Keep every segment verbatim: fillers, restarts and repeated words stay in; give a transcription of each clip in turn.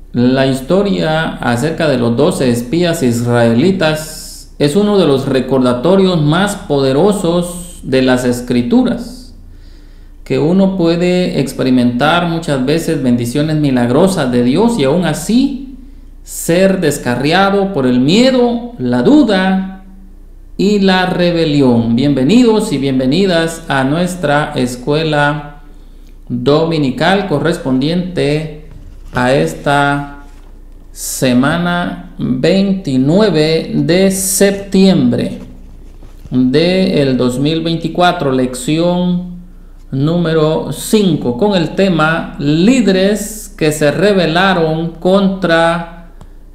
La historia acerca de los doce espías israelitas es uno de los recordatorios más poderosos de las Escrituras, que uno puede experimentar muchas veces bendiciones milagrosas de Dios y aún así ser descarriado por el miedo, la duda y la rebelión. Bienvenidos y bienvenidas a nuestra escuela dominical correspondiente a esta semana veintinueve de septiembre del dos mil veinticuatro, lección número cinco, con el tema líderes que se rebelaron contra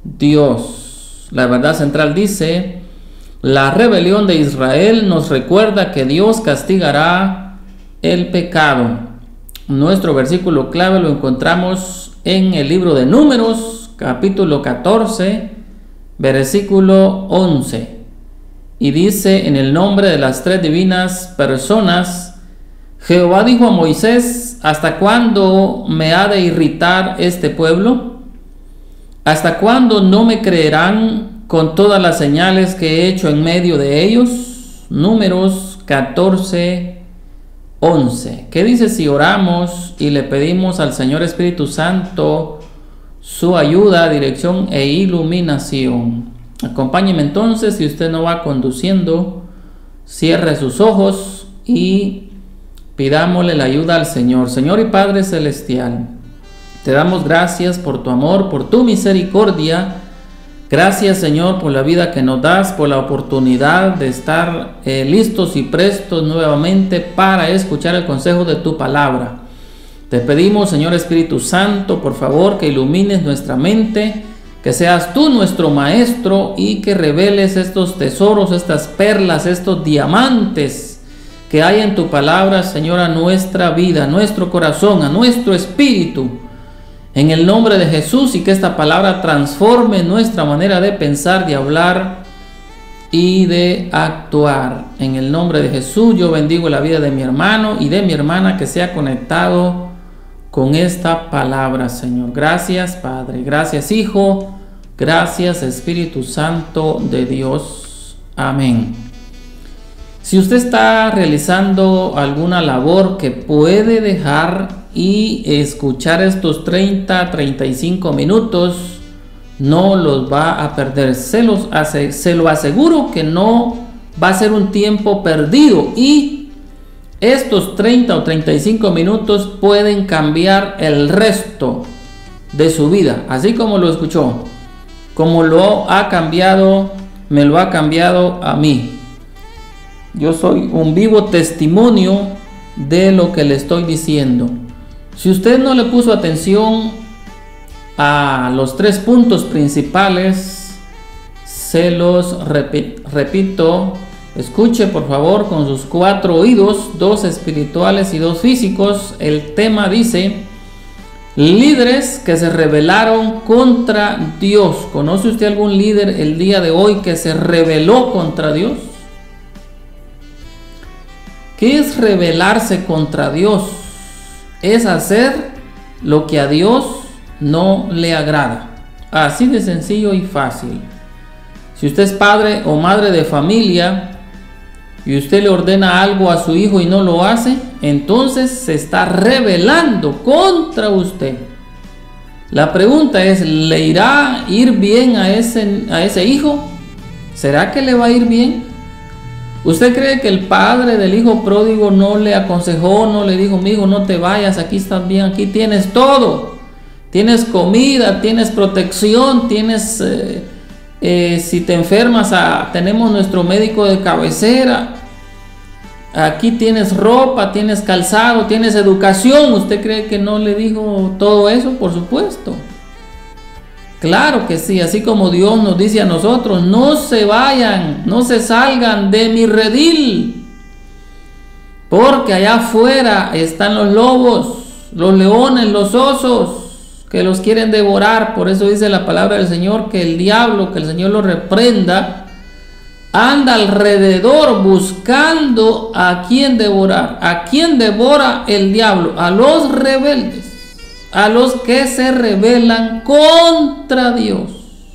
Dios. La verdad central dice: la rebelión de Israel nos recuerda que Dios castigará el pecado. Nuestro versículo clave lo encontramos en el libro de Números, capítulo catorce, versículo once. Y dice: en el nombre de las tres divinas personas, Jehová dijo a Moisés: ¿hasta cuándo me ha de irritar este pueblo? ¿Hasta cuándo no me creerán con todas las señales que he hecho en medio de ellos? Números catorce, once. ¿Qué dice si oramos y le pedimos al Señor Espíritu Santo su ayuda, dirección e iluminación? Acompáñeme entonces. Si usted no va conduciendo, cierre sus ojos y pidámosle la ayuda al Señor. Señor y Padre Celestial, te damos gracias por tu amor, por tu misericordia. Gracias, Señor, por la vida que nos das, por la oportunidad de estar eh, listos y prestos nuevamente para escuchar el consejo de tu palabra. Te pedimos, Señor Espíritu Santo, por favor, que ilumines nuestra mente, que seas tú nuestro maestro y que reveles estos tesoros, estas perlas, estos diamantes que hay en tu palabra, Señor, a nuestra vida, a nuestro corazón, a nuestro espíritu. En el nombre de Jesús, y que esta palabra transforme nuestra manera de pensar, de hablar y de actuar. En el nombre de Jesús, yo bendigo la vida de mi hermano y de mi hermana que se ha conectado con esta palabra, Señor. Gracias, Padre. Gracias, Hijo. Gracias, Espíritu Santo de Dios. Amén. Si usted está realizando alguna labor que puede dejar y escuchar estos treinta a treinta y cinco minutos, no los va a perder. Se, los hace, se lo aseguro que no va a ser un tiempo perdido, y estos treinta o treinta y cinco minutos pueden cambiar el resto de su vida, así como lo escuchó, como lo ha cambiado, me lo ha cambiado a mí. Yo soy un vivo testimonio de lo que le estoy diciendo. Si usted no le puso atención a los tres puntos principales, se los repi- repito. Escuche por favor con sus cuatro oídos, dos espirituales y dos físicos. El tema dice: líderes que se rebelaron contra Dios. ¿Conoce usted algún líder el día de hoy que se rebeló contra Dios? ¿Qué es rebelarse contra Dios? Es hacer lo que a Dios no le agrada. Así de sencillo y fácil. Si usted es padre o madre de familia y usted le ordena algo a su hijo y no lo hace, entonces se está rebelando contra usted. La pregunta es: ¿le irá a ir bien a ese, a ese hijo? ¿Será que le va a ir bien? ¿Usted cree que el padre del hijo pródigo no le aconsejó, no le dijo: mi hijo, no te vayas, aquí estás bien, aquí tienes todo? Tienes comida, tienes protección, tienes, eh, eh, si te enfermas, ah, tenemos nuestro médico de cabecera. Aquí tienes ropa, tienes calzado, tienes educación. ¿Usted cree que no le dijo todo eso? Por supuesto. Claro que sí, así como Dios nos dice a nosotros: no se vayan, no se salgan de mi redil, porque allá afuera están los lobos, los leones, los osos, que los quieren devorar. Por eso dice la palabra del Señor que el diablo, que el Señor lo reprenda, anda alrededor buscando a quien devorar. ¿A quién devora el diablo? A los rebeldes, a los que se rebelan contra Dios.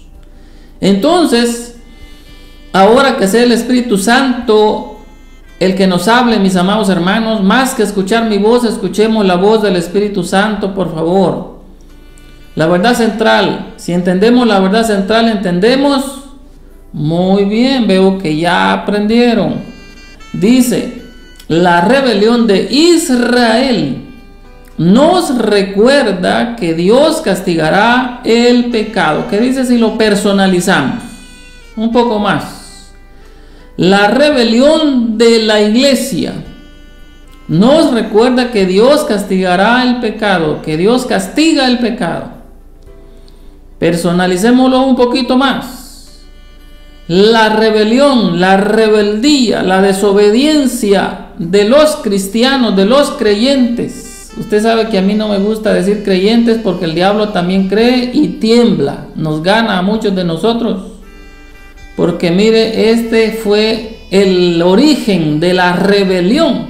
Entonces, ahora que sea el Espíritu Santo el que nos hable, mis amados hermanos, más que escuchar mi voz, escuchemos la voz del Espíritu Santo, por favor. La verdad central, si entendemos la verdad central, entendemos muy bien. Veo que ya aprendieron. Dice, la rebelión de Israel nos recuerda que Dios castigará el pecado. ¿Qué dice si lo personalizamos un poco más? La rebelión de la iglesia nos recuerda que Dios castigará el pecado, que Dios castiga el pecado. Personalicémoslo un poquito más. La rebelión, la rebeldía, la desobediencia de los cristianos, de los creyentes. Usted sabe que a mí no me gusta decir creyentes porque el diablo también cree y tiembla. Nos gana a muchos de nosotros. Porque mire, este fue el origen de la rebelión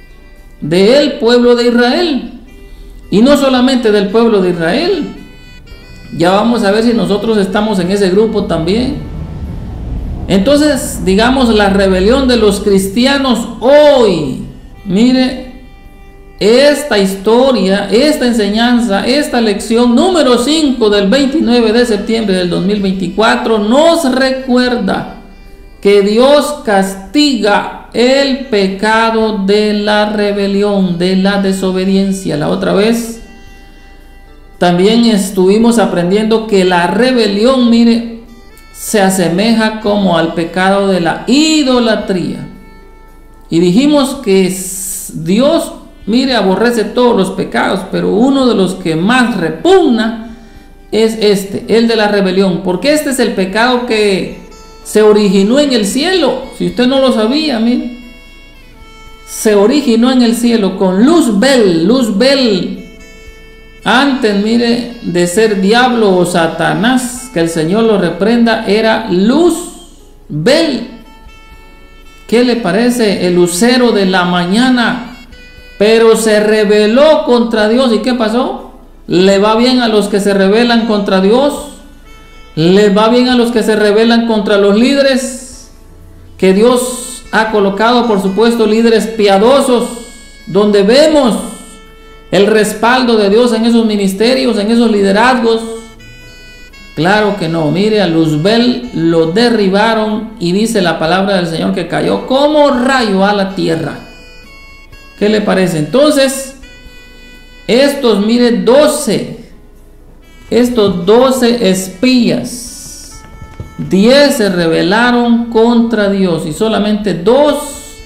del pueblo de Israel. Y no solamente del pueblo de Israel. Ya vamos a ver si nosotros estamos en ese grupo también. Entonces, digamos, la rebelión de los cristianos hoy. Mire, esta historia, esta enseñanza, esta lección número cinco del veintinueve de septiembre del dos mil veinticuatro nos recuerda que Dios castiga el pecado de la rebelión, de la desobediencia. La otra vez también estuvimos aprendiendo que la rebelión, mire, se asemeja como al pecado de la idolatría. Y dijimos que Dios, mire, aborrece todos los pecados, pero uno de los que más repugna es este, el de la rebelión, porque este es el pecado que se originó en el cielo. Si usted no lo sabía, mire, se originó en el cielo con Luzbel. Luzbel, antes, mire, de ser diablo o Satanás, que el Señor lo reprenda, era Luzbel. ¿Qué le parece? El lucero de la mañana. Pero se rebeló contra Dios. ¿Y qué pasó? ¿Le va bien a los que se rebelan contra Dios? ¿Le va bien a los que se rebelan contra los líderes? Que Dios ha colocado, por supuesto, líderes piadosos, donde vemos el respaldo de Dios en esos ministerios, en esos liderazgos. Claro que no. Mire, a Luzbel lo derribaron y dice la palabra del Señor que cayó como rayo a la tierra. ¿Qué le parece? Entonces, estos, mire, doce, estos doce espías, diez se rebelaron contra Dios y solamente dos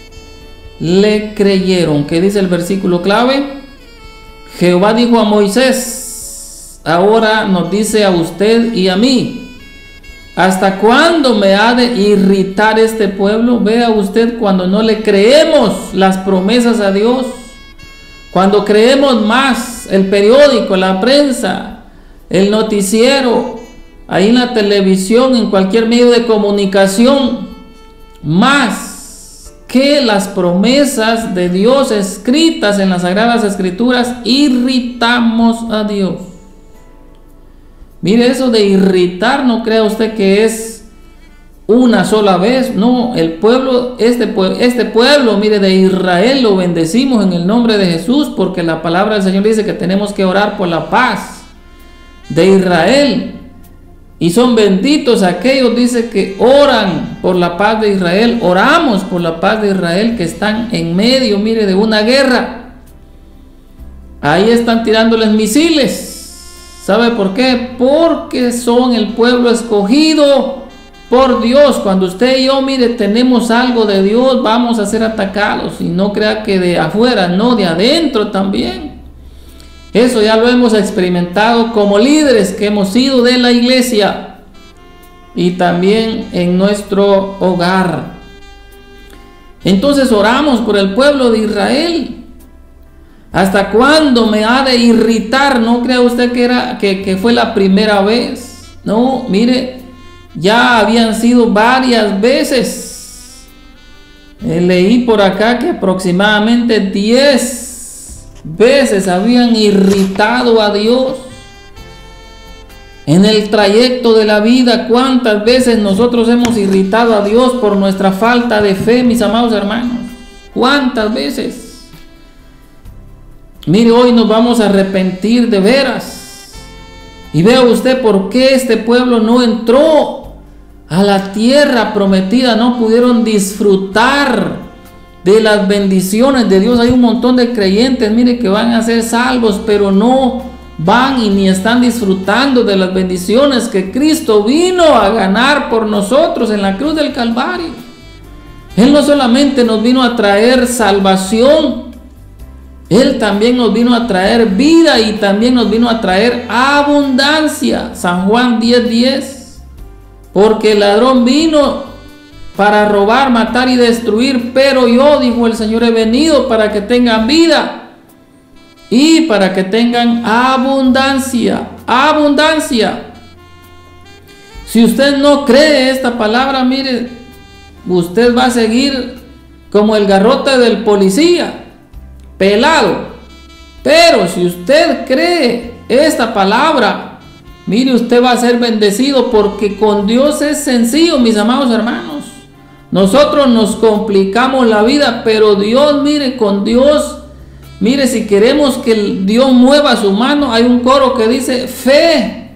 le creyeron. ¿Qué dice el versículo clave? Jehová dijo a Moisés, ahora nos dice a usted y a mí, ¿hasta cuándo me ha de irritar este pueblo? Vea usted, cuando no le creemos las promesas a Dios, cuando creemos más el periódico, la prensa, el noticiero, ahí en la televisión, en cualquier medio de comunicación, más que las promesas de Dios escritas en las Sagradas Escrituras, irritamos a Dios. Mire, eso de irritar, no crea usted que es una sola vez. No, el pueblo, este, este pueblo, mire, de Israel, lo bendecimos en el nombre de Jesús, porque la palabra del Señor dice que tenemos que orar por la paz de Israel. Y son benditos aquellos, dice, que oran por la paz de Israel. Oramos por la paz de Israel, que están en medio, mire, de una guerra. Ahí están tirándoles misiles. ¿Sabe por qué? Porque son el pueblo escogido por Dios. Cuando usted y yo, mire, tenemos algo de Dios, vamos a ser atacados. Y no crea que de afuera, no, de adentro también. Eso ya lo hemos experimentado como líderes que hemos sido de la iglesia. Y también en nuestro hogar. Entonces oramos por el pueblo de Israel. ¿Hasta cuándo me ha de irritar? No crea usted que, era, que, que fue la primera vez. No, mire, ya habían sido varias veces. Eh, leí por acá que aproximadamente diez veces habían irritado a Dios? En el trayecto de la vida, ¿cuántas veces nosotros hemos irritado a Dios por nuestra falta de fe, mis amados hermanos? ¿Cuántas veces? Mire, hoy nos vamos a arrepentir de veras. Y vea usted por qué este pueblo no entró a la tierra prometida, no pudieron disfrutar de las bendiciones de Dios. Hay un montón de creyentes, mire, que van a ser salvos, pero no van y ni están disfrutando de las bendiciones que Cristo vino a ganar por nosotros en la cruz del Calvario. Él no solamente nos vino a traer salvación, Él también nos vino a traer vida y también nos vino a traer abundancia. San Juan diez diez. Porque el ladrón vino para robar, matar y destruir, pero yo, dijo el Señor, he venido para que tengan vida y para que tengan abundancia, abundancia. Si usted no cree esta palabra, mire, usted va a seguir como el garrote del policía, pelado. Pero si usted cree esta palabra, mire, usted va a ser bendecido, porque con Dios es sencillo, mis amados hermanos. Nosotros nos complicamos la vida, pero Dios, mire, con Dios, mire, si queremos que Dios mueva su mano, hay un coro que dice fe,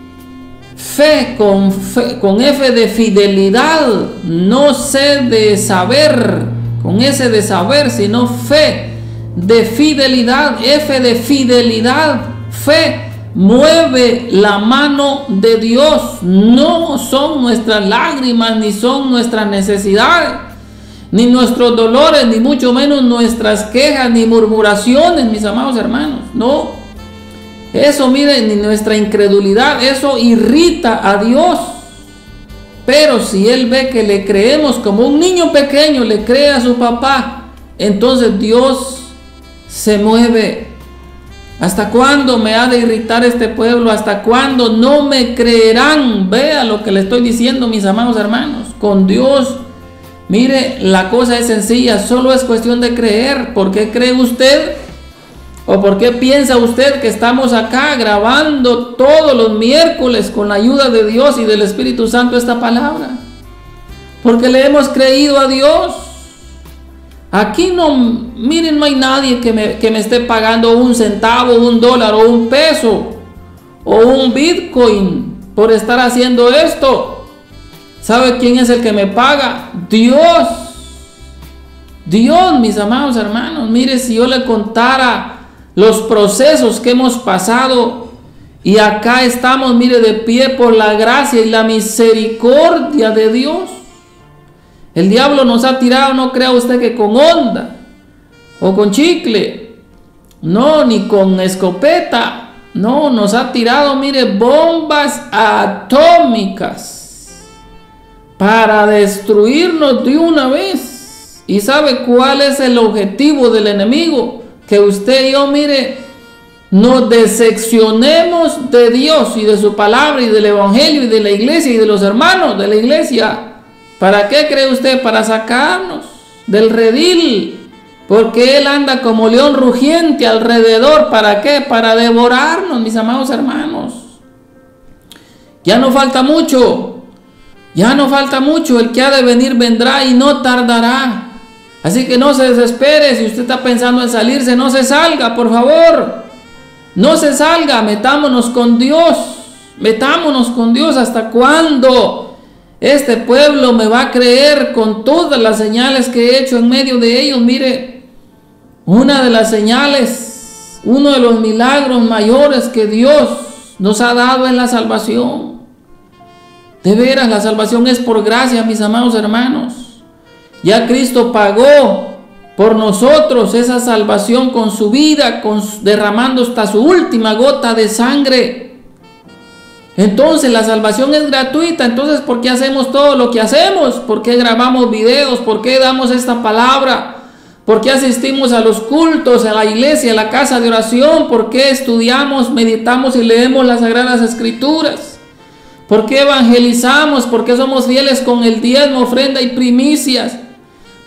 fe con, fe, con F de fidelidad, no C de saber, con S de saber, sino fe de fidelidad, F de fidelidad, fe. Mueve la mano de Dios. No son nuestras lágrimas, ni son nuestras necesidades, ni nuestros dolores, ni mucho menos nuestras quejas, ni murmuraciones, mis amados hermanos. No, eso, miren, ni nuestra incredulidad, eso irrita a Dios. Pero si Él ve que le creemos como un niño pequeño le cree a su papá, entonces Dios se mueve. ¿Hasta cuándo me ha de irritar este pueblo? ¿Hasta cuándo no me creerán? Vea lo que le estoy diciendo, mis amados hermanos. Con Dios, mire, la cosa es sencilla, solo es cuestión de creer. ¿Por qué cree usted? ¿O por qué piensa usted que estamos acá grabando todos los miércoles con la ayuda de Dios y del Espíritu Santo esta palabra? Porque le hemos creído a Dios. Aquí no, miren, no hay nadie que me, que me esté pagando un centavo, un dólar o un peso o un bitcoin por estar haciendo esto. ¿Sabe quién es el que me paga? Dios. Dios, mis amados hermanos. Mire, si yo le contara los procesos que hemos pasado y acá estamos, mire, de pie por la gracia y la misericordia de Dios. El diablo nos ha tirado, no crea usted que con onda o con chicle, no, ni con escopeta, no, nos ha tirado, mire, bombas atómicas para destruirnos de una vez. ¿Y sabe cuál es el objetivo del enemigo? Que usted y yo, mire, nos decepcionemos de Dios y de su palabra y del evangelio y de la iglesia y de los hermanos de la iglesia. ¿Para qué cree usted? Para sacarnos del redil, porque Él anda como león rugiente alrededor. ¿Para qué? Para devorarnos, mis amados hermanos. Ya no falta mucho, ya no falta mucho. El que ha de venir vendrá y no tardará. Así que no se desespere. Si usted está pensando en salirse, no se salga, por favor. No se salga, metámonos con Dios. Metámonos con Dios. ¿Hasta cuándo este pueblo me va a creer con todas las señales que he hecho en medio de ellos? Mire, una de las señales, uno de los milagros mayores que Dios nos ha dado es la salvación. De veras, la salvación es por gracia, mis amados hermanos. Ya Cristo pagó por nosotros esa salvación con su vida, con, derramando hasta su última gota de sangre. Entonces la salvación es gratuita. Entonces, ¿por qué hacemos todo lo que hacemos? ¿Por qué grabamos videos? ¿Por qué damos esta palabra? ¿Por qué asistimos a los cultos, a la iglesia, a la casa de oración? ¿Por qué estudiamos, meditamos y leemos las Sagradas Escrituras? ¿Por qué evangelizamos? ¿Por qué somos fieles con el diezmo, ofrenda y primicias?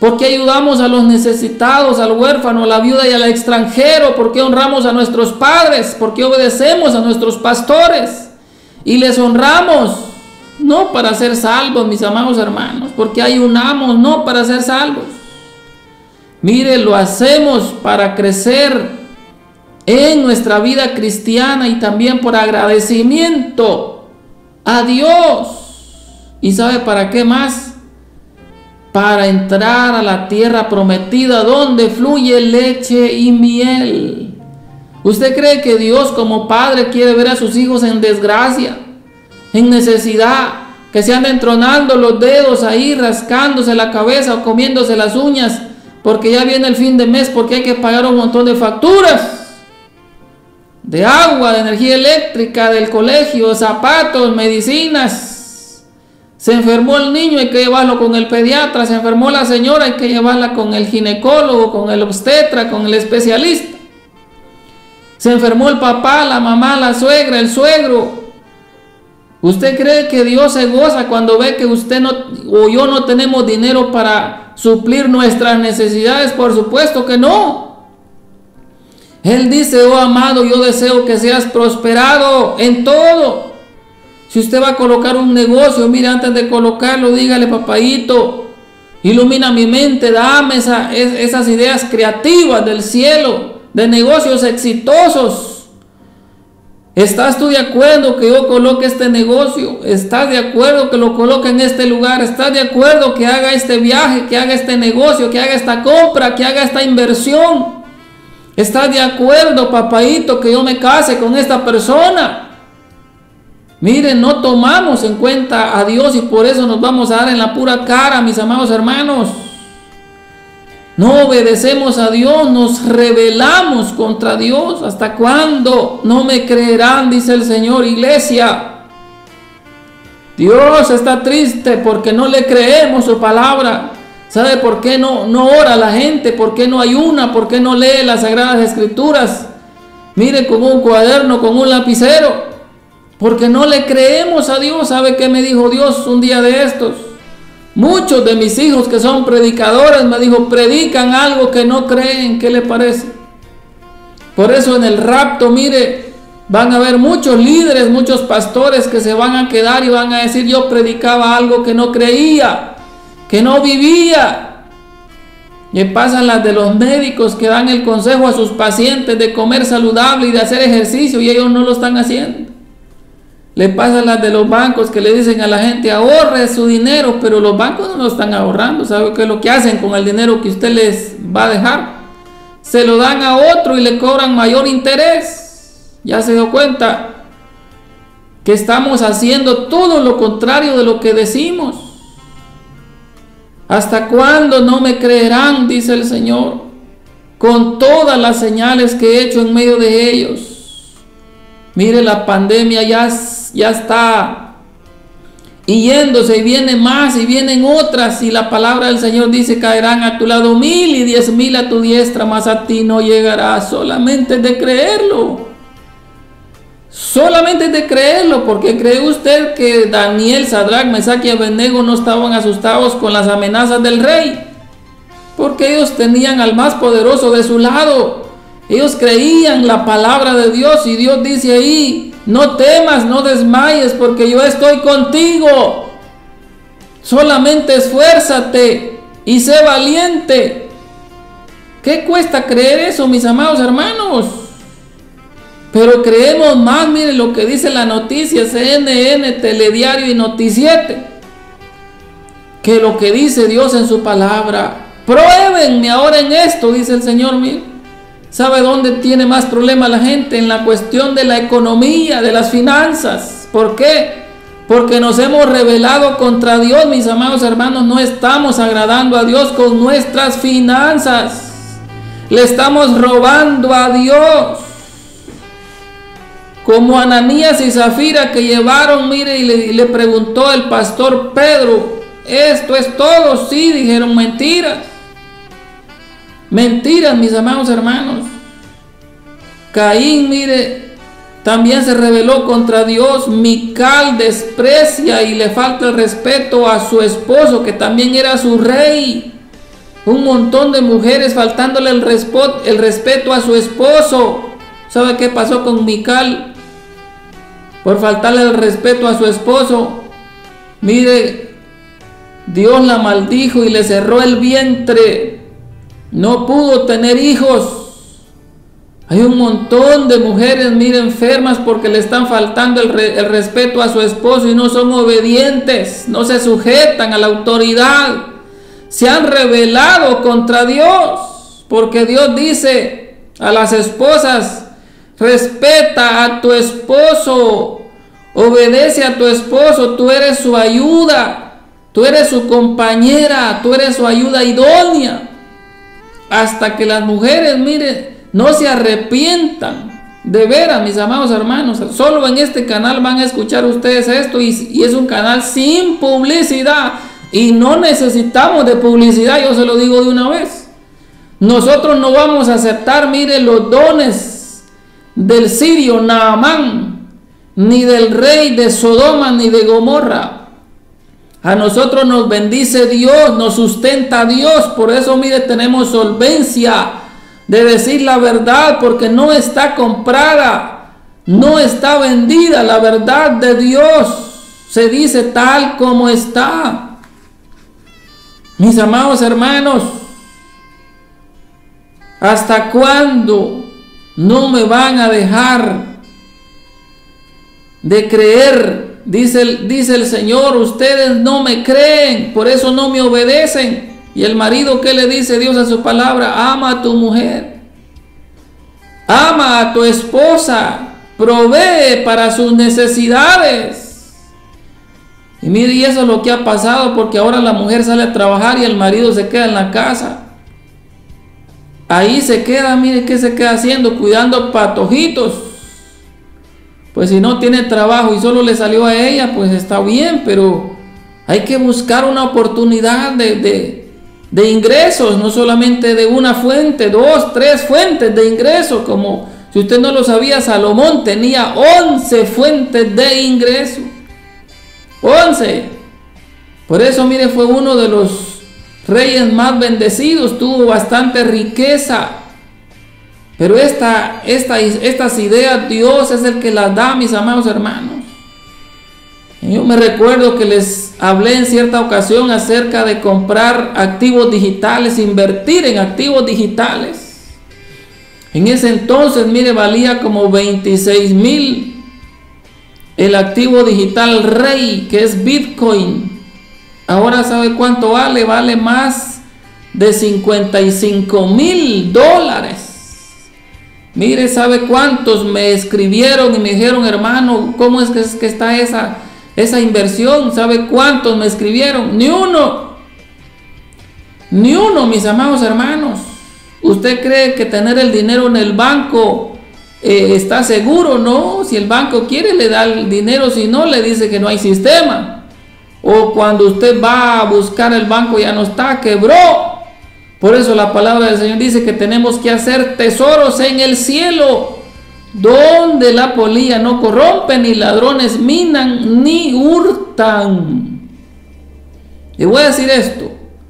¿Por qué ayudamos a los necesitados, al huérfano, a la viuda y al extranjero? ¿Por qué honramos a nuestros padres? ¿Por qué obedecemos a nuestros pastores? Y les honramos, no para ser salvos, mis amados hermanos, porque ayunamos, no para ser salvos. Mire, lo hacemos para crecer en nuestra vida cristiana y también por agradecimiento a Dios. ¿Y sabe para qué más? Para entrar a la tierra prometida donde fluye leche y miel. ¿Usted cree que Dios como padre quiere ver a sus hijos en desgracia, en necesidad, que se anden tronando los dedos ahí, rascándose la cabeza o comiéndose las uñas porque ya viene el fin de mes, porque hay que pagar un montón de facturas de agua, de energía eléctrica, del colegio, zapatos, medicinas? Se enfermó el niño, hay que llevarlo con el pediatra. Se enfermó la señora, hay que llevarla con el ginecólogo, con el obstetra, con el especialista. Se enfermó el papá, la mamá, la suegra, el suegro. ¿Usted cree que Dios se goza cuando ve que usted no, o yo no tenemos dinero para suplir nuestras necesidades? Por supuesto que no. Él dice: oh amado, yo deseo que seas prosperado en todo. Si usted va a colocar un negocio, mire, antes de colocarlo, dígale: papaíto, ilumina mi mente, dame esa, es, esas ideas creativas del cielo, de negocios exitosos. ¿Estás tú de acuerdo que yo coloque este negocio? ¿Estás de acuerdo que lo coloque en este lugar? ¿Estás de acuerdo que haga este viaje, que haga este negocio, que haga esta compra, que haga esta inversión? ¿Estás de acuerdo, papaíto, que yo me case con esta persona? Miren, no tomamos en cuenta a Dios y por eso nos vamos a dar en la pura cara, mis amados hermanos. No obedecemos a Dios, nos rebelamos contra Dios. ¿Hasta cuándo no me creerán?, dice el Señor, iglesia. Dios está triste porque no le creemos su palabra. ¿Sabe por qué no, no ora la gente? ¿Por qué no ayuna? ¿Por qué no lee las Sagradas Escrituras? Mire, con un cuaderno, con un lapicero. Porque no le creemos a Dios. ¿Sabe qué me dijo Dios un día de estos? Muchos de mis hijos que son predicadores, me dijo, predican algo que no creen. ¿Qué le parece? Por eso en el rapto, mire, van a haber muchos líderes, muchos pastores que se van a quedar y van a decir: yo predicaba algo que no creía, que no vivía. Y pasan las de los médicos que dan el consejo a sus pacientes de comer saludable y de hacer ejercicio y ellos no lo están haciendo. Le pasan las de los bancos que le dicen a la gente: ahorre su dinero, pero los bancos no lo están ahorrando. ¿Sabe qué es lo que hacen con el dinero que usted les va a dejar? Se lo dan a otro y le cobran mayor interés. ¿Ya se dio cuenta? Que estamos haciendo todo lo contrario de lo que decimos. ¿Hasta cuándo no me creerán?, dice el Señor, con todas las señales que he hecho en medio de ellos. Mire, la pandemia ya, ya está yéndose y viene más y vienen otras, y la palabra del Señor dice: caerán a tu lado mil y diez mil a tu diestra, mas a ti no llegará. Solamente de creerlo, solamente de creerlo. Porque cree usted que Daniel, Sadrach, Mesach y Abednego no estaban asustados con las amenazas del rey, porque ellos tenían al más poderoso de su lado. Ellos creían la palabra de Dios, y Dios dice ahí: no temas, no desmayes, porque yo estoy contigo. Solamente esfuérzate y sé valiente. ¿Qué cuesta creer eso, mis amados hermanos? Pero creemos más, miren lo que dice la noticia, C N N, Telediario y Noticiete, que lo que dice Dios en su palabra. Pruébenme ahora en esto, dice el Señor. Miren, ¿sabe dónde tiene más problema la gente? En la cuestión de la economía, de las finanzas. ¿Por qué? Porque nos hemos rebelado contra Dios, mis amados hermanos. No estamos agradando a Dios con nuestras finanzas. Le estamos robando a Dios. Como Ananías y Zafira, que llevaron, mire, y le, y le preguntó el pastor Pedro: ¿esto es todo? Sí, dijeron: mentiras. Mentiras, mis amados hermanos. Caín, mire, también se rebeló contra Dios. Mical desprecia y le falta el respeto a su esposo, que también era su rey. Un montón de mujeres faltándole el, respeto, el respeto a su esposo. ¿Sabe qué pasó con Mical? Por faltarle el respeto a su esposo, mire, Dios la maldijo y le cerró el vientre. No pudo tener hijos. Hay un montón de mujeres, mire, enfermas porque le están faltando el, re, el respeto a su esposo y no son obedientes, no se sujetan a la autoridad. Se han rebelado contra Dios, porque Dios dice a las esposas: respeta a tu esposo, obedece a tu esposo, tú eres su ayuda, tú eres su compañera, tú eres su ayuda idónea. Hasta que las mujeres, miren, no se arrepientan. De veras, mis amados hermanos, solo en este canal van a escuchar ustedes esto, y, y es un canal sin publicidad. Y no necesitamos de publicidad, yo se lo digo de una vez. Nosotros no vamos a aceptar, mire, los dones del sirio Naamán, ni del rey de Sodoma, ni de Gomorra. A nosotros nos bendice Dios, nos sustenta Dios. Por eso, mire, tenemos solvencia de decir la verdad, porque no está comprada, no está vendida. La verdad de Dios se dice tal como está. Mis amados hermanos, ¿hasta cuándo no me van a dejar de creer? Dice el, dice el Señor, ustedes no me creen, por eso no me obedecen. Y el marido, ¿qué le dice Dios a su palabra? Ama a tu mujer, ama a tu esposa, provee para sus necesidades. Y mire, y eso es lo que ha pasado, porque ahora la mujer sale a trabajar y el marido se queda en la casa. Ahí se queda, mire, ¿qué se queda haciendo? Cuidando patojitos. Pues si no tiene trabajo y solo le salió a ella, pues está bien, pero hay que buscar una oportunidad de, de, de ingresos, no solamente de una fuente, dos, tres fuentes de ingresos. Como si usted no lo sabía, Salomón tenía once fuentes de ingreso. once. Por eso, mire, fue uno de los reyes más bendecidos, tuvo bastante riqueza. Pero esta, esta, estas ideas Dios es el que las da, mis amados hermanos. Yo me recuerdo que les hablé en cierta ocasión acerca de comprar activos digitales, invertir en activos digitales. En ese entonces, mire, valía como veintiséis mil el activo digital rey, que es Bitcoin. Ahora, ¿sabe cuánto vale? Vale más de cincuenta y cinco mil dólares. Mire, ¿sabe cuántos me escribieron y me dijeron, hermano, cómo es que, es que está esa, esa inversión? ¿Sabe cuántos me escribieron? Ni uno. Ni uno, mis amados hermanos. ¿Usted cree que tener el dinero en el banco Eh, está seguro? No, si el banco quiere le da el dinero, si no le dice que no hay sistema. O cuando usted va a buscar el banco ya no está, quebró. Por eso la palabra del Señor dice que tenemos que hacer tesoros en el cielo, donde la polilla no corrompe, ni ladrones minan, ni hurtan. Le voy a decir esto,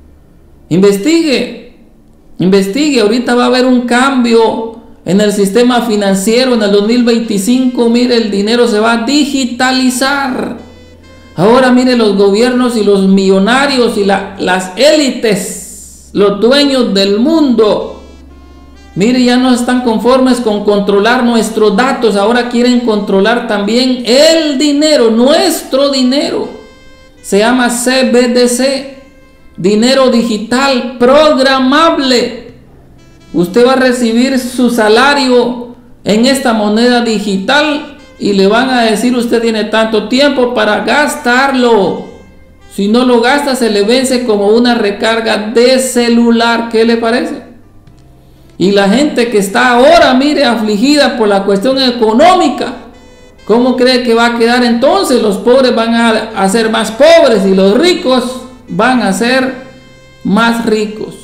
investigue, investigue, ahorita va a haber un cambio en el sistema financiero. En el dos mil veinticinco, mire, el dinero se va a digitalizar. Ahora, mire, los gobiernos y los millonarios y la, las élites, los dueños del mundo, mire, ya no están conformes con controlar nuestros datos. Ahora quieren controlar también el dinero, nuestro dinero. Se llama C B D C, dinero digital programable. Usted va a recibir su salario en esta moneda digital y le van a decir, usted tiene tanto tiempo para gastarlo. Si no lo gasta, se le vence como una recarga de celular. ¿Qué le parece? Y la gente que está ahora, mire, afligida por la cuestión económica, ¿cómo cree que va a quedar entonces? Los pobres van a, a ser más pobres y los ricos van a ser más ricos.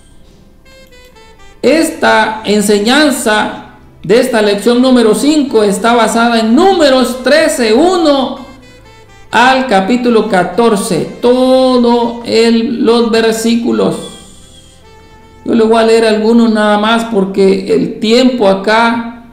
Esta enseñanza de esta lección número cinco está basada en Números trece, uno al capítulo catorce. Todos los versículos Yo le voy a leer algunos nada más porque el tiempo acá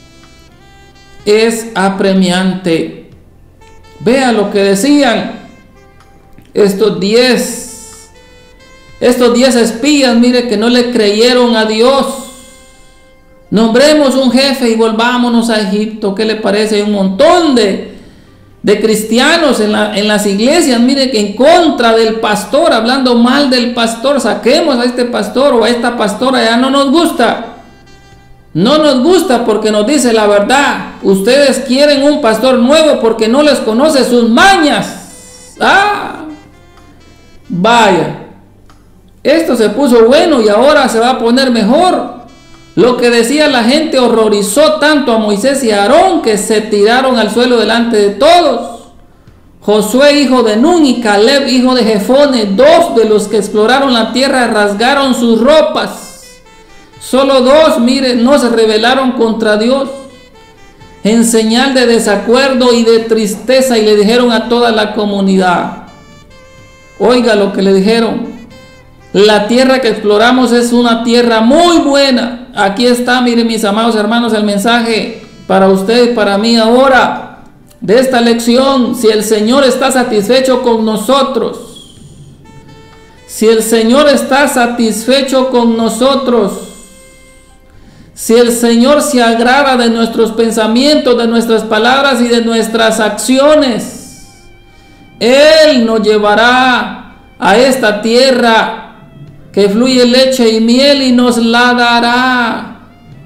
es apremiante. Vea lo que decían estos diez, estos diez espías, mire, que no le creyeron a Dios. Nombremos un jefe y volvámonos a Egipto. ¿Qué le parece? Hay un montón de, de cristianos en, la, en las iglesias, mire, que en contra del pastor, hablando mal del pastor. Saquemos a este pastor o a esta pastora, ya no nos gusta. No nos gusta porque nos dice la verdad. Ustedes quieren un pastor nuevo porque no les conoce sus mañas. Ah, vaya. Esto se puso bueno y ahora se va a poner mejor. Lo que decía la gente horrorizó tanto a Moisés y a Aarón que se tiraron al suelo delante de todos. Josué, hijo de Nun, y Caleb, hijo de Jefone, dos de los que exploraron la tierra, rasgaron sus ropas. Solo dos, mire, no se rebelaron contra Dios en señal de desacuerdo y de tristeza, y le dijeron a toda la comunidad, oiga lo que le dijeron: la tierra que exploramos es una tierra muy buena. Aquí está, mire, mis amados hermanos, el mensaje para usted y para mí ahora de esta lección. Si el Señor está satisfecho con nosotros, si el Señor está satisfecho con nosotros, si el Señor se agrada de nuestros pensamientos, de nuestras palabras y de nuestras acciones, Él nos llevará a esta tierra que fluye leche y miel y nos la dará.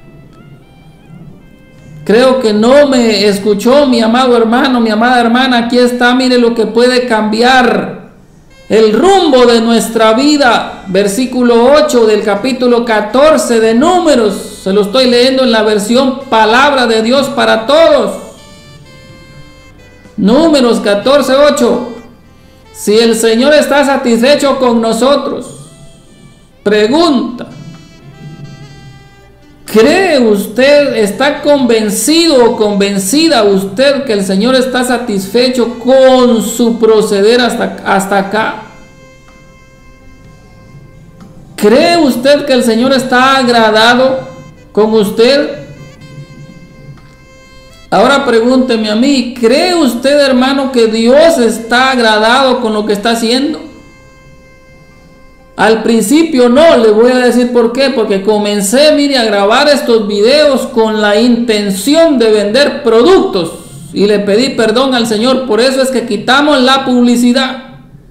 Creo que no me escuchó mi amado hermano, mi amada hermana. Aquí está, mire lo que puede cambiar el rumbo de nuestra vida. Versículo ocho del capítulo catorce de Números. Se lo estoy leyendo en la versión Palabra de Dios para Todos. Números catorce, ocho. Si el Señor está satisfecho con nosotros, pregunta, ¿cree usted, está convencido o convencida usted que el Señor está satisfecho con su proceder hasta, hasta acá? ¿Cree usted que el Señor está agradado con usted? Ahora pregúnteme a mí, ¿cree usted, hermano, que Dios está agradado con lo que está haciendo? Al principio no, le voy a decir por qué, porque comencé, mire, a grabar estos videos con la intención de vender productos y le pedí perdón al Señor. Por eso es que quitamos la publicidad.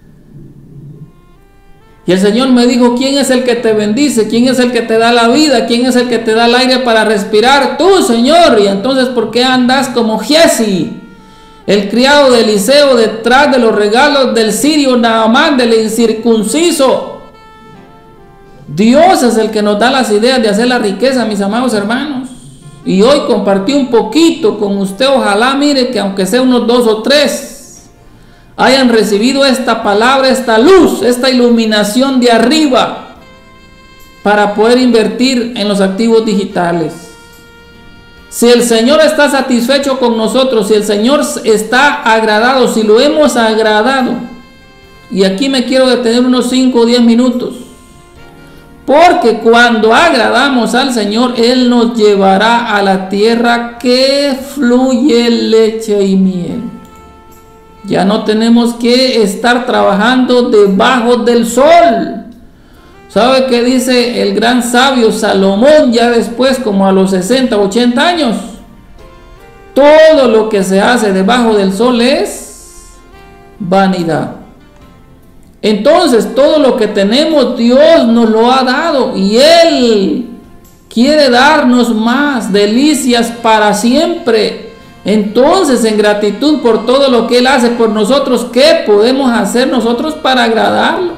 Y el Señor me dijo, ¿quién es el que te bendice? ¿Quién es el que te da la vida? ¿Quién es el que te da el aire para respirar? Tú, Señor. Y entonces, ¿por qué andas como Giesi, el criado de Eliseo, detrás de los regalos del sirio Naamán, del incircunciso? Dios es el que nos da las ideas de hacer la riqueza, mis amados hermanos. Y hoy compartí un poquito con usted. Ojalá, mire, que aunque sea unos dos o tres hayan recibido esta palabra, esta luz, esta iluminación de arriba para poder invertir en los activos digitales. Si el Señor está satisfecho con nosotros, si el Señor está agradado, si lo hemos agradado, y aquí me quiero detener unos cinco o diez minutos, porque cuando agradamos al Señor, Él nos llevará a la tierra que fluye leche y miel. Ya no tenemos que estar trabajando debajo del sol. ¿Sabe qué dice el gran sabio Salomón ya después, como a los sesenta, ochenta años? Todo lo que se hace debajo del sol es vanidad. Entonces, todo lo que tenemos, Dios nos lo ha dado y Él quiere darnos más delicias para siempre. Entonces, en gratitud por todo lo que Él hace por nosotros, ¿qué podemos hacer nosotros para agradarlo?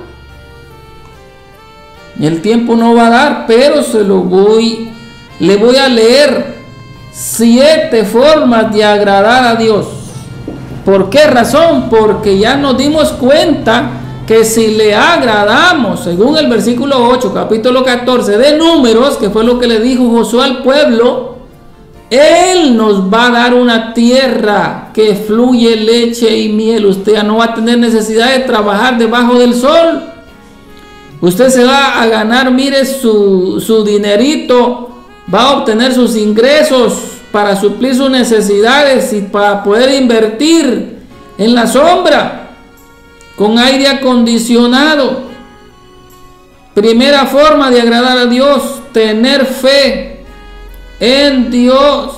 El tiempo no va a dar, pero se lo voy, le voy a leer siete formas de agradar a Dios. ¿Por qué razón? Porque ya nos dimos cuenta que si le agradamos, según el versículo ocho, capítulo catorce de Números, que fue lo que le dijo Josué al pueblo, Él nos va a dar una tierra que fluye leche y miel. Usted ya no va a tener necesidad de trabajar debajo del sol. Usted se va a ganar, mire, su, su dinerito, va a obtener sus ingresos para suplir sus necesidades y para poder invertir en la sombra, con aire acondicionado. Primera forma de agradar a Dios, tener fe en Dios.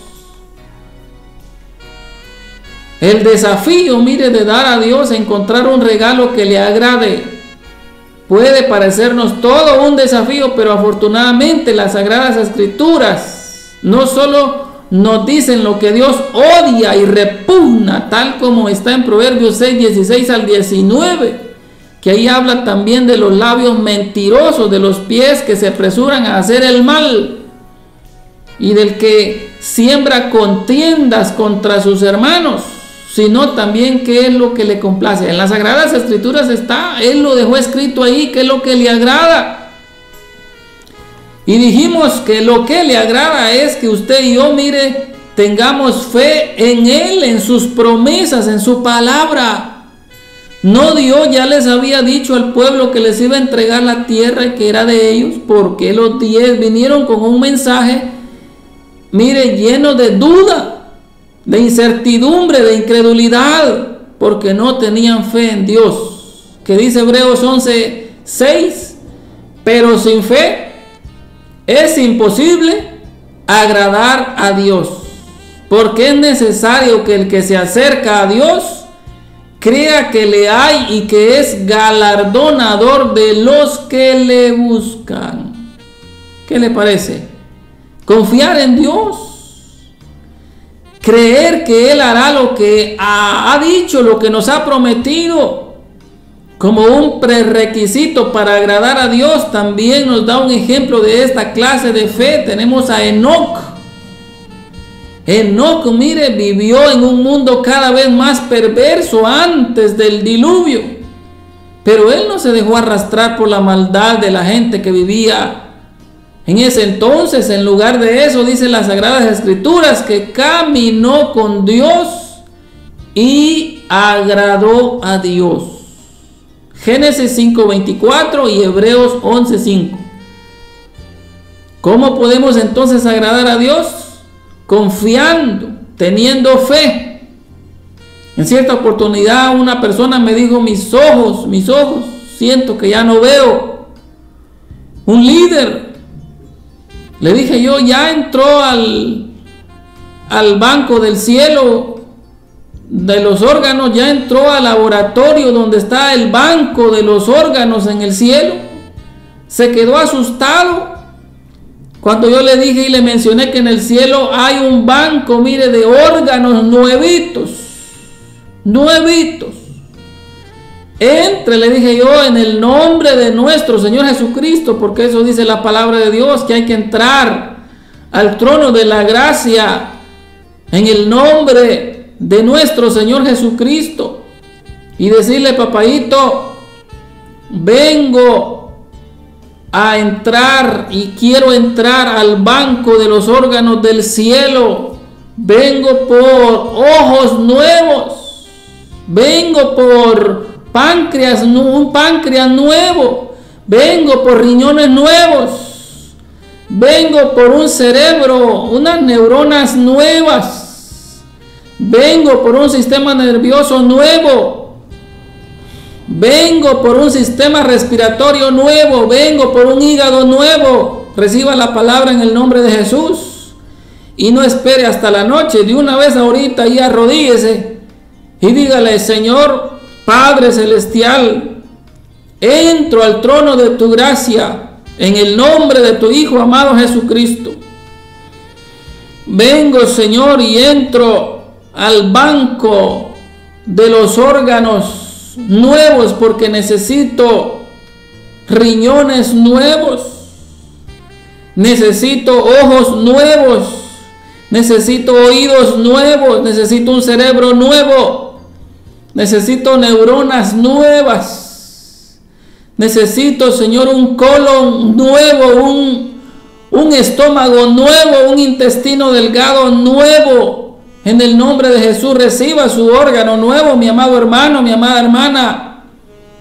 El desafío, mire, de dar a Dios, encontrar un regalo que le agrade, puede parecernos todo un desafío, pero afortunadamente las Sagradas Escrituras no solo nos dicen lo que Dios odia y repugna, tal como está en Proverbios seis, dieciséis al diecinueve, que ahí habla también de los labios mentirosos, de los pies que se apresuran a hacer el mal, y del que siembra contiendas contra sus hermanos, sino también qué es lo que le complace. En las Sagradas Escrituras está, Él lo dejó escrito ahí, qué es lo que le agrada. Y dijimos que lo que le agrada es que usted y yo, mire, tengamos fe en Él, en sus promesas, en su palabra. No, Dios ya les había dicho al pueblo que les iba a entregar la tierra y que era de ellos, porque los diez vinieron con un mensaje, mire, lleno de duda, de incertidumbre, de incredulidad, porque no tenían fe en Dios. Que dice Hebreos once, seis, pero sin fe es imposible agradar a Dios, porque es necesario que el que se acerca a Dios crea que le hay y que es galardonador de los que le buscan. ¿Qué le parece? Confiar en Dios, creer que Él hará lo que ha, ha dicho, lo que nos ha prometido, como un prerequisito para agradar a Dios. También nos da un ejemplo de esta clase de fe. Tenemos a Enoc. Enoc, mire, vivió en un mundo cada vez más perverso antes del diluvio, pero él no se dejó arrastrar por la maldad de la gente que vivía en ese entonces. En lugar de eso, dice las Sagradas Escrituras que caminó con Dios y agradó a Dios. Génesis cinco, veinticuatro y Hebreos once, cinco. ¿Cómo podemos entonces agradar a Dios? Confiando, teniendo fe. En cierta oportunidad una persona me dijo: mis ojos, mis ojos, siento que ya no veo. Un líder. Le dije yo: ya entró al, al banco del cielo de los órganos, ya entró al laboratorio donde está el banco de los órganos en el cielo. Se quedó asustado cuando yo le dije y le mencioné que en el cielo hay un banco, mire, de órganos nuevitos, nuevitos. Entre, le dije yo, en el nombre de nuestro Señor Jesucristo, porque eso dice la palabra de Dios, que hay que entrar al trono de la gracia en el nombre de nuestro Señor Jesucristo y decirle: papaito, vengo a entrar y quiero entrar al banco de los órganos del cielo. Vengo por ojos nuevos, vengo por páncreas, un páncreas nuevo, vengo por riñones nuevos, vengo por un cerebro, unas neuronas nuevas, vengo por un sistema nervioso nuevo, vengo por un sistema respiratorio nuevo, vengo por un hígado nuevo. Reciba la palabra en el nombre de Jesús y no espere hasta la noche. De una vez ahorita y arrodíllese y dígale: Señor Padre Celestial, entro al trono de tu gracia en el nombre de tu Hijo amado Jesucristo. Vengo, Señor, y entro al banco de los órganos nuevos, porque necesito riñones nuevos, necesito ojos nuevos, necesito oídos nuevos, necesito un cerebro nuevo, necesito neuronas nuevas, necesito, Señor, un colon nuevo, un, un estómago nuevo, un intestino delgado nuevo. En el nombre de Jesús, reciba su órgano nuevo, mi amado hermano, mi amada hermana.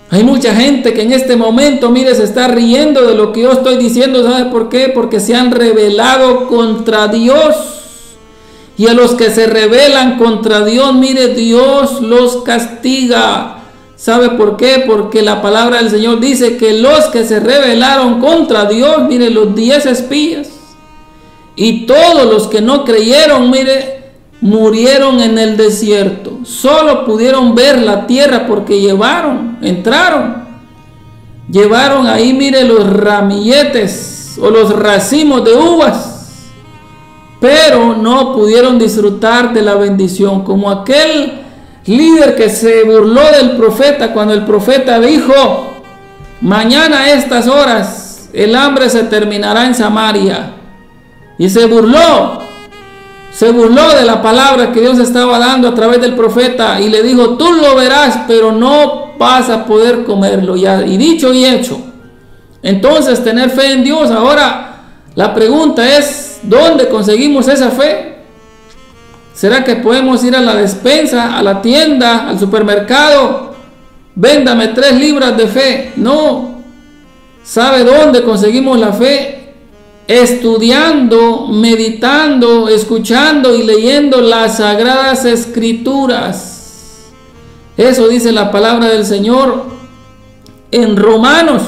Hay mucha gente que en este momento, mire, se está riendo de lo que yo estoy diciendo. ¿Sabe por qué? Porque se han rebelado contra Dios. Y a los que se rebelan contra Dios, mire, Dios los castiga. ¿Sabe por qué? Porque la palabra del Señor dice que los que se rebelaron contra Dios, mire, los diez espías y todos los que no creyeron, mire, murieron en el desierto. Solo pudieron ver la tierra porque llevaron, entraron, llevaron ahí, mire, los ramilletes o los racimos de uvas, pero no pudieron disfrutar de la bendición, como aquel líder que se burló del profeta cuando el profeta dijo: mañana a estas horas el hambre se terminará en Samaria. Y se burló, se burló de la palabra que Dios estaba dando a través del profeta y le dijo: tú lo verás, pero no vas a poder comerlo. Ya, y dicho y hecho. Entonces, tener fe en Dios. Ahora la pregunta es: ¿dónde conseguimos esa fe? ¿Será que podemos ir a la despensa, a la tienda, al supermercado? Véndame tres libras de fe. No. ¿Sabe dónde conseguimos la fe? Estudiando, meditando, escuchando y leyendo las sagradas escrituras. Eso dice la palabra del Señor en Romanos.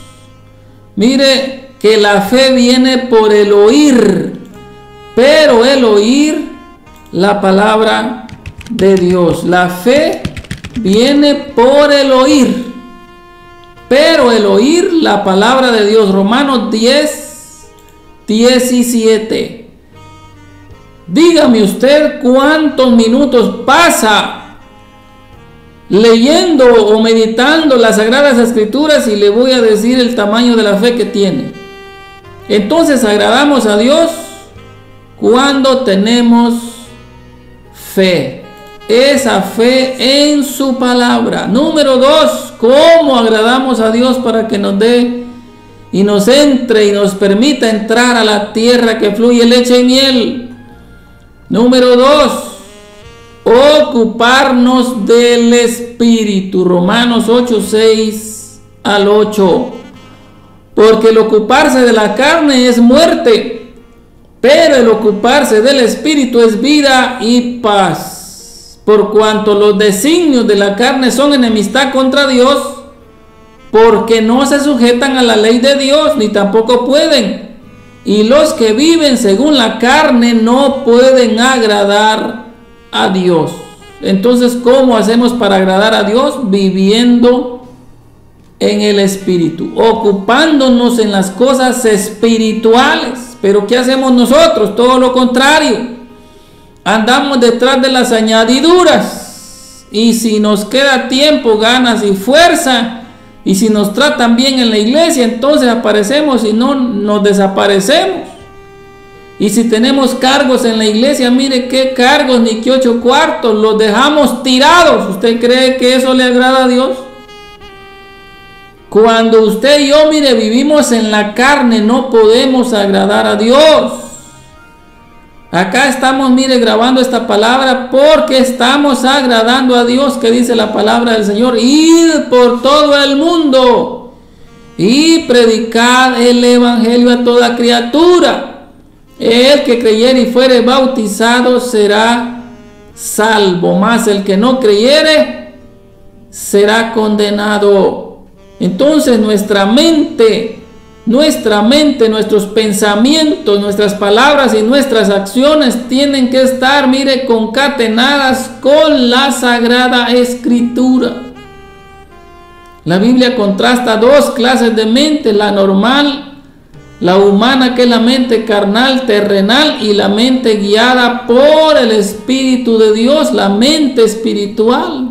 Mire que la fe viene por el oír, pero el oír la palabra de Dios. La fe viene por el oír, pero el oír la palabra de Dios. Romanos diez, diecisiete. Dígame usted cuántos minutos pasa leyendo o meditando las sagradas escrituras y le voy a decir el tamaño de la fe que tiene. Entonces agradamos a Dios cuando tenemos fe, esa fe en su palabra. Número dos, ¿cómo agradamos a Dios para que nos dé y nos entre y nos permita entrar a la tierra que fluye leche y miel? Número dos, ocuparnos del Espíritu. Romanos ocho, seis al ocho. Porque el ocuparse de la carne es muerte, pero el ocuparse del Espíritu es vida y paz. Por cuanto los designios de la carne son enemistad contra Dios, porque no se sujetan a la ley de Dios, ni tampoco pueden. Y los que viven según la carne no pueden agradar a Dios. Entonces, ¿cómo hacemos para agradar a Dios? Viviendo en el Espíritu, ocupándonos en las cosas espirituales. Pero ¿qué hacemos nosotros? Todo lo contrario. Andamos detrás de las añadiduras. Y si nos queda tiempo, ganas y fuerza, y si nos tratan bien en la iglesia, entonces aparecemos y no nos desaparecemos. Y si tenemos cargos en la iglesia, mire qué cargos, ni qué ocho cuartos, los dejamos tirados. ¿Usted cree que eso le agrada a Dios? Cuando usted y yo, mire, vivimos en la carne, no podemos agradar a Dios. Acá estamos, mire, grabando esta palabra porque estamos agradando a Dios, que dice la palabra del Señor: id por todo el mundo y predicad el evangelio a toda criatura. El que creyere y fuere bautizado será salvo, mas el que no creyere será condenado. Entonces nuestra mente, nuestra mente, nuestros pensamientos, nuestras palabras y nuestras acciones tienen que estar, mire, concatenadas con la Sagrada Escritura. La Biblia contrasta dos clases de mente: la normal, la humana, que es la mente carnal, terrenal, y la mente guiada por el Espíritu de Dios, la mente espiritual.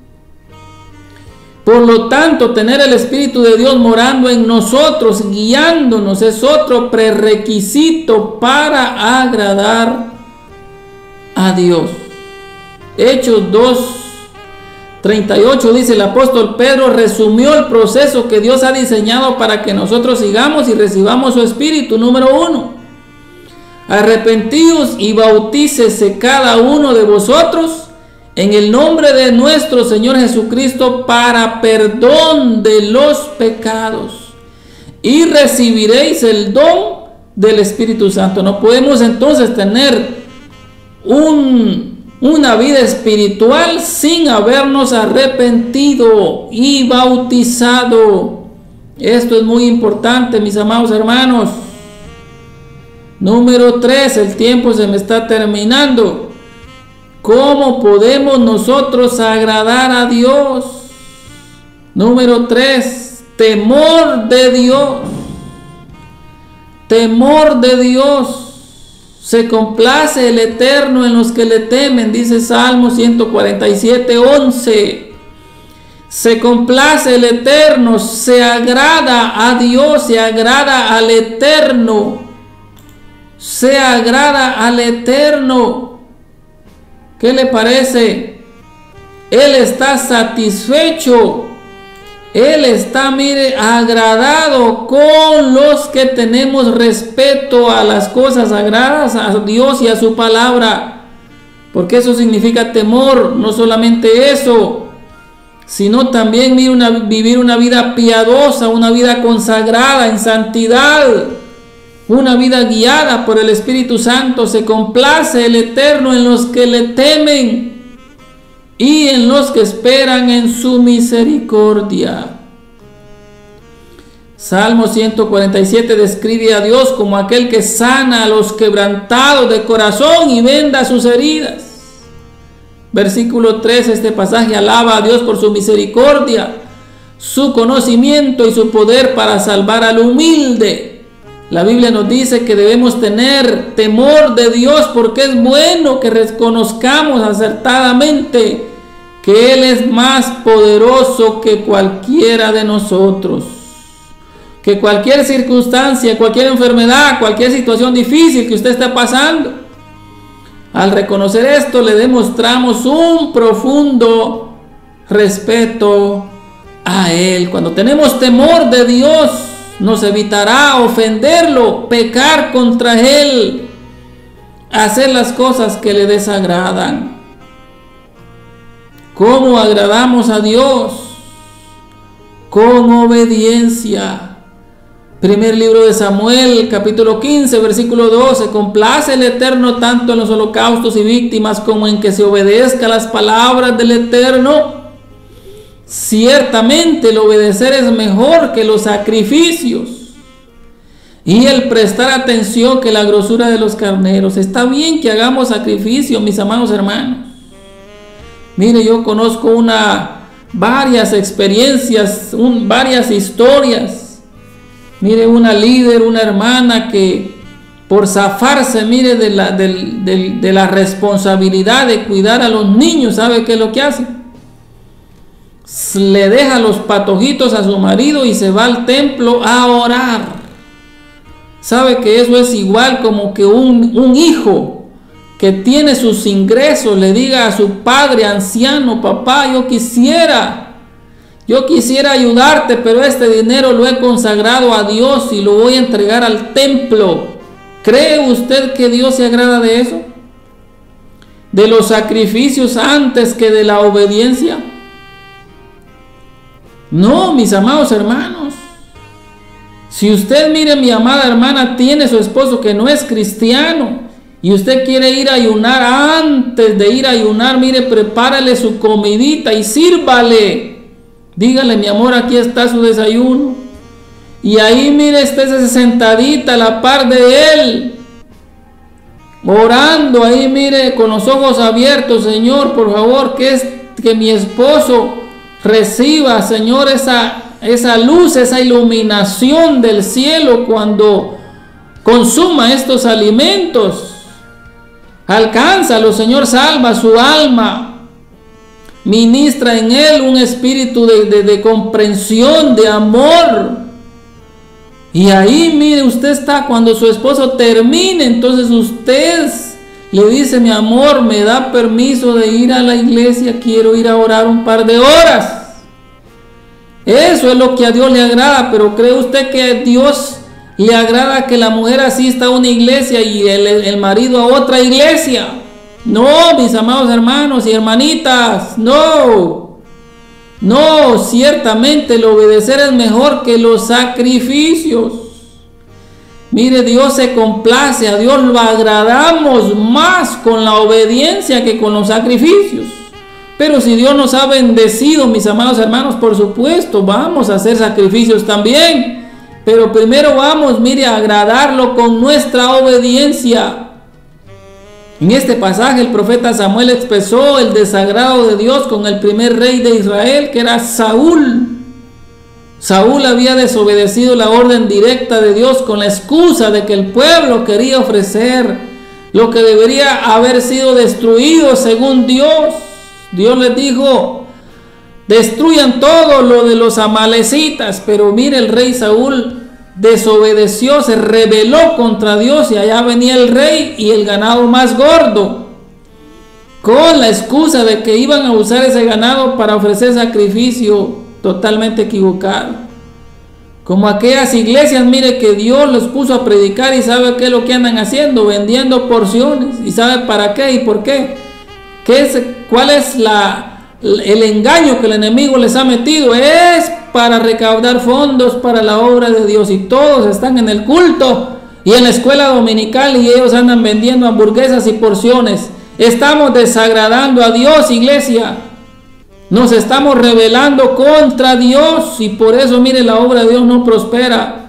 Por lo tanto, tener el Espíritu de Dios morando en nosotros, guiándonos, es otro prerequisito para agradar a Dios. Hechos dos, treinta y ocho dice: el apóstol Pedro resumió el proceso que Dios ha diseñado para que nosotros sigamos y recibamos su Espíritu. Número uno, arrepentíos y bautícese cada uno de vosotros en el nombre de nuestro Señor Jesucristo para perdón de los pecados y recibiréis el don del Espíritu Santo. No podemos entonces tener un, una vida espiritual sin habernos arrepentido y bautizado. Esto es muy importante, mis amados hermanos. Número tres, el tiempo se me está terminando. ¿Cómo podemos nosotros agradar a Dios? Número tres, temor de Dios. Temor de Dios. Se complace el Eterno en los que le temen, dice Salmo ciento cuarenta y siete, once. Se complace el Eterno, se agrada a Dios, se agrada al Eterno. Se agrada al Eterno. ¿Qué le parece? Él está satisfecho. Él está, mire, agradado con los que tenemos respeto a las cosas sagradas, a Dios y a su palabra. Porque eso significa temor. No solamente eso, sino también, mire, una, vivir una vida piadosa, una vida consagrada en santidad. Una vida guiada por el Espíritu Santo. Se complace el Eterno en los que le temen y en los que esperan en su misericordia. Salmo ciento cuarenta y siete describe a Dios como aquel que sana a los quebrantados de corazón y venda sus heridas. Versículo tres, este pasaje alaba a Dios por su misericordia, su conocimiento y su poder para salvar al humilde. La Biblia nos dice que debemos tener temor de Dios porque es bueno que reconozcamos acertadamente que Él es más poderoso que cualquiera de nosotros. Que cualquier circunstancia, cualquier enfermedad, cualquier situación difícil que usted esté pasando, al reconocer esto le demostramos un profundo respeto a Él. Cuando tenemos temor de Dios, nos evitará ofenderlo, pecar contra Él, hacer las cosas que le desagradan. ¿Cómo agradamos a Dios? Con obediencia. Primer libro de Samuel, capítulo quince, versículo doce. Complace el Eterno tanto en los holocaustos y víctimas como en que se obedezca las palabras del Eterno. Ciertamente el obedecer es mejor que los sacrificios y el prestar atención que la grosura de los carneros. Está bien que hagamos sacrificio, mis amados hermanos. Mire, yo conozco una, varias experiencias, un, varias historias. Mire, una líder, una hermana que por zafarse, mire, de la, de, de, de la responsabilidad de cuidar a los niños, ¿sabe qué es lo que hace? Le deja los patojitos a su marido y se va al templo a orar. Sabe que eso es igual como que un, un hijo que tiene sus ingresos le diga a su padre anciano: papá, yo quisiera, yo quisiera ayudarte, pero este dinero lo he consagrado a Dios y lo voy a entregar al templo. ¿Cree usted que Dios se agrada de eso? ¿De los sacrificios antes que de la obediencia? No, mis amados hermanos. Si usted, mire, mi amada hermana, tiene su esposo que no es cristiano y usted quiere ir a ayunar, antes de ir a ayunar, mire, prepárale su comidita y sírvale. Dígale: mi amor, aquí está su desayuno. Y ahí, mire, esté sentadita a la par de él, orando ahí, mire, con los ojos abiertos: Señor, por favor, que, es, que mi esposo reciba, Señor, esa, esa luz, esa iluminación del cielo cuando consuma estos alimentos. Alcánzalo, Señor, salva su alma. Ministra en él un espíritu de, de, de comprensión, de amor. Y ahí, mire, usted está, cuando su esposo termine, entonces usted le dice: mi amor, me da permiso de ir a la iglesia, quiero ir a orar un par de horas. Eso es lo que a Dios le agrada. Pero ¿cree usted que a Dios le agrada que la mujer asista a una iglesia y el, el marido a otra iglesia? No, mis amados hermanos y hermanitas, no. No, ciertamente el obedecer es mejor que los sacrificios. Mire, Dios se complace, a Dios lo agradamos más con la obediencia que con los sacrificios. Pero si Dios nos ha bendecido, mis amados hermanos, por supuesto, vamos a hacer sacrificios también. Pero primero vamos, mire, a agradarlo con nuestra obediencia. En este pasaje el profeta Samuel expresó el desagrado de Dios con el primer rey de Israel, que era Saúl. Saúl había desobedecido la orden directa de Dios con la excusa de que el pueblo quería ofrecer lo que debería haber sido destruido según Dios. Dios les dijo: destruyan todo lo de los amalecitas. Pero mire, el rey Saúl desobedeció, se rebeló contra Dios, y allá venía el rey y el ganado más gordo, con la excusa de que iban a usar ese ganado para ofrecer sacrificio. Totalmente equivocado. Como aquellas iglesias, mire, que Dios los puso a predicar, y sabe qué es lo que andan haciendo, vendiendo porciones. ¿Y sabe para qué y por qué? ¿Qué es, cuál es la, el engaño que el enemigo les ha metido? Es para recaudar fondos para la obra de Dios, y todos están en el culto y en la escuela dominical, y ellos andan vendiendo hamburguesas y porciones. Estamos desagradando a Dios, iglesia. Nos estamos rebelando contra Dios, y por eso, mire, la obra de Dios no prospera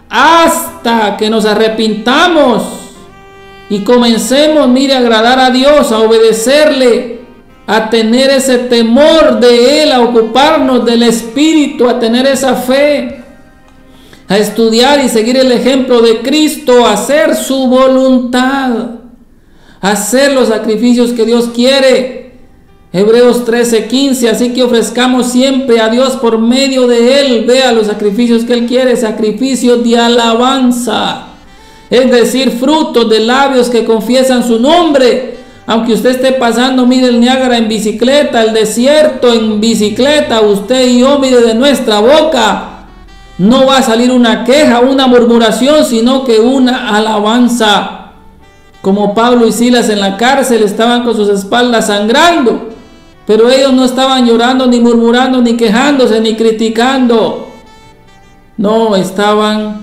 hasta que nos arrepintamos y comencemos, mire, a agradar a Dios, a obedecerle, a tener ese temor de Él, a ocuparnos del Espíritu, a tener esa fe, a estudiar y seguir el ejemplo de Cristo, a hacer su voluntad, a hacer los sacrificios que Dios quiere. Hebreos trece, quince, así que ofrezcamos siempre a Dios por medio de Él, vea los sacrificios que Él quiere, sacrificios de alabanza, es decir, frutos de labios que confiesan su nombre. Aunque usted esté pasando, mire, el Niágara en bicicleta, el desierto en bicicleta, usted y yo, mire, de nuestra boca no va a salir una queja, una murmuración, sino que una alabanza. Como Pablo y Silas en la cárcel, estaban con sus espaldas sangrando, pero ellos no estaban llorando, ni murmurando, ni quejándose, ni criticando. No, estaban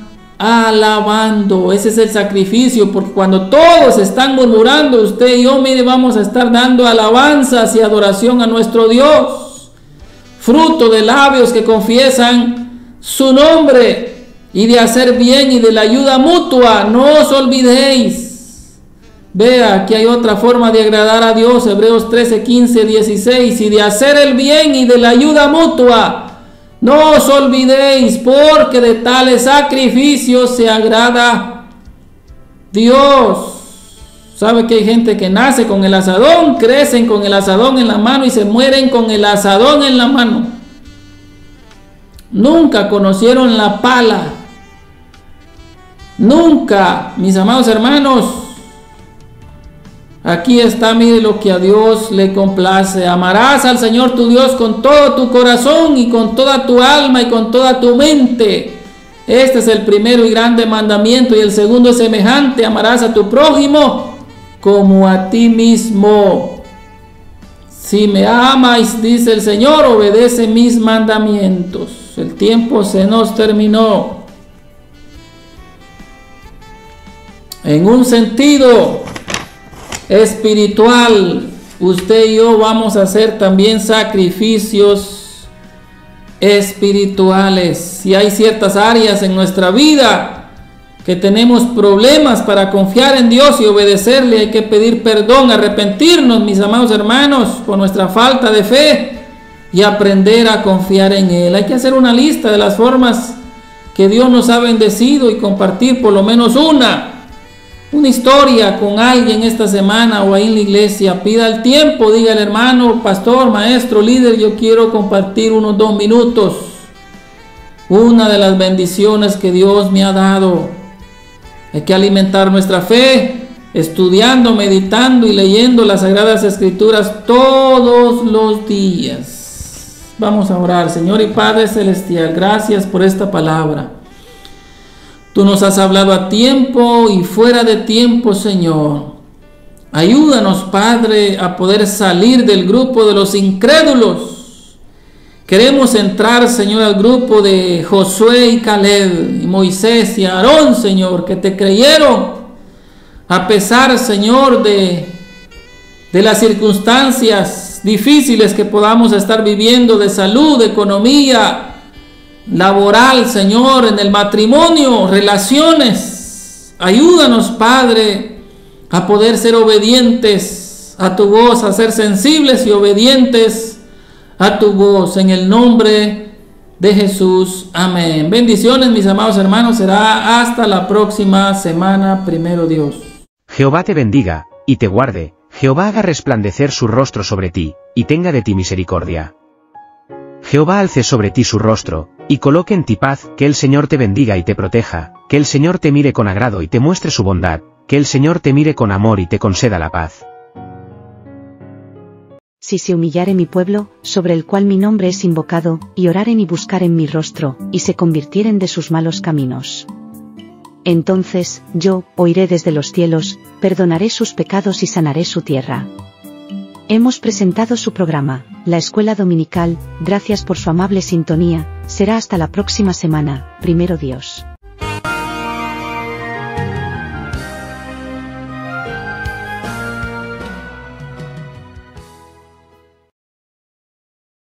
alabando. Ese es el sacrificio, porque cuando todos están murmurando, usted y yo, mire, vamos a estar dando alabanzas y adoración a nuestro Dios. Fruto de labios que confiesan su nombre, y de hacer bien y de la ayuda mutua. No os olvidéis. Vea, aquí hay otra forma de agradar a Dios. Hebreos trece, quince, dieciséis. Y de hacer el bien y de la ayuda mutua. No os olvidéis, porque de tales sacrificios se agrada Dios. ¿Sabe que hay gente que nace con el asadón, crecen con el asadón en la mano y se mueren con el asadón en la mano? Nunca conocieron la pala. Nunca, mis amados hermanos. Aquí está, mire, lo que a Dios le complace. Amarás al Señor tu Dios con todo tu corazón y con toda tu alma y con toda tu mente. Este es el primero y grande mandamiento, y el segundo es semejante: amarás a tu prójimo como a ti mismo. Si me amáis, dice el Señor, obedece mis mandamientos. El tiempo se nos terminó. En un sentido espiritual, usted y yo vamos a hacer también sacrificios espirituales. Si hay ciertas áreas en nuestra vida que tenemos problemas para confiar en Dios y obedecerle, hay que pedir perdón, arrepentirnos, mis amados hermanos, por nuestra falta de fe, y aprender a confiar en Él. Hay que hacer una lista de las formas que Dios nos ha bendecido y compartir por lo menos una. Una historia con alguien esta semana o ahí en la iglesia. Pida el tiempo, diga al hermano, pastor, maestro, líder, yo quiero compartir unos dos minutos. Una de las bendiciones que Dios me ha dado. Hay que alimentar nuestra fe, estudiando, meditando y leyendo las Sagradas Escrituras todos los días. Vamos a orar. Señor y Padre Celestial, gracias por esta palabra. Tú nos has hablado a tiempo y fuera de tiempo, Señor. Ayúdanos, Padre, a poder salir del grupo de los incrédulos. Queremos entrar, Señor, al grupo de Josué y Caleb, y Moisés y Aarón, Señor, que te creyeron, a pesar, Señor, de, de las circunstancias difíciles que podamos estar viviendo, de salud, de economía, laboral, Señor, en el matrimonio, relaciones. Ayúdanos, Padre, a poder ser obedientes a tu voz, a ser sensibles y obedientes a tu voz, en el nombre de Jesús. Amén. Bendiciones, mis amados hermanos. Será hasta la próxima semana, primero Dios. Jehová te bendiga, y te guarde. Jehová haga resplandecer su rostro sobre ti, y tenga de ti misericordia. Jehová alce sobre ti su rostro, y coloque en ti paz. Que el Señor te bendiga y te proteja, que el Señor te mire con agrado y te muestre su bondad, que el Señor te mire con amor y te conceda la paz. Si se humillare mi pueblo, sobre el cual mi nombre es invocado, y oraren y buscaren mi rostro, y se convirtieren de sus malos caminos. Entonces, yo, oiré desde los cielos, perdonaré sus pecados y sanaré su tierra. Hemos presentado su programa, La Escuela Dominical. Gracias por su amable sintonía. Será hasta la próxima semana, primero Dios.